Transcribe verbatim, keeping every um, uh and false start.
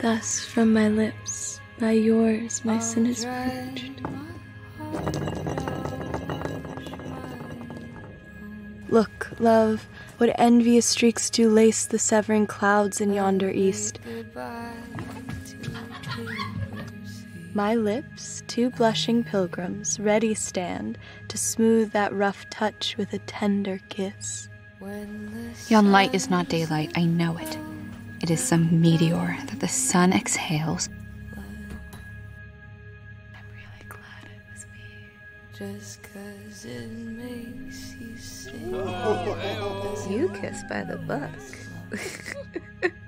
Thus from my lips, by yours, my sin is purged. Look, love, what envious streaks do lace the severing clouds in yonder east. My lips, two blushing pilgrims, ready stand to smooth that rough touch with a tender kiss. Yon light is not daylight, I know it. It is some meteor that the sun exhales. I'm really glad it was me. Just 'cause it makes you sing. You kissed by the book.